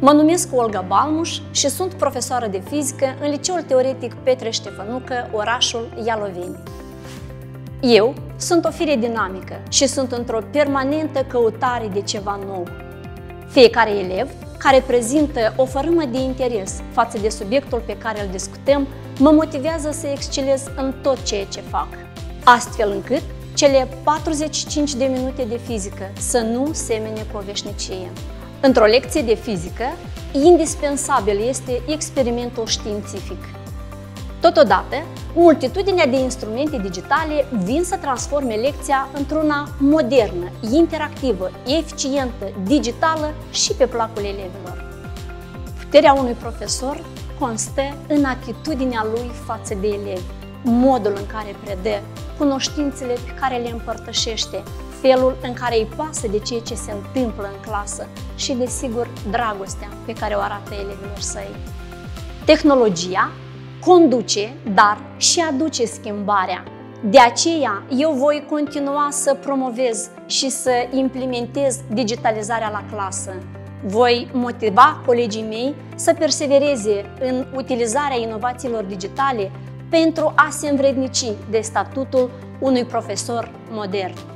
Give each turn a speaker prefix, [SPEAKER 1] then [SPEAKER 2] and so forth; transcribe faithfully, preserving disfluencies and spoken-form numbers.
[SPEAKER 1] Mă numesc Olga Balmuș și sunt profesoară de fizică în Liceul Teoretic Petre Ștefănucă, orașul Ialoveni. Eu sunt o fire dinamică și sunt într-o permanentă căutare de ceva nou. Fiecare elev care prezintă o fărâmă de interes față de subiectul pe care îl discutăm mă motivează să excelez în tot ceea ce fac, astfel încât cele patruzeci și cinci de minute de fizică să nu semene cu o veșnicie. Într-o lecție de fizică, indispensabil este experimentul științific. Totodată, multitudinea de instrumente digitale vin să transforme lecția într-una modernă, interactivă, eficientă, digitală și pe placul elevilor. Puterea unui profesor constă în atitudinea lui față de elevi, modul în care predă, cunoștințele pe care le împărtășește, felul în care îi pasă de ceea ce se întâmplă în clasă și, desigur, dragostea pe care o arată elevilor săi. Tehnologia conduce, dar și aduce schimbarea. De aceea, eu voi continua să promovez și să implementez digitalizarea la clasă. Voi motiva colegii mei să persevereze în utilizarea inovațiilor digitale pentru a se învrednici de statutul unui profesor modern.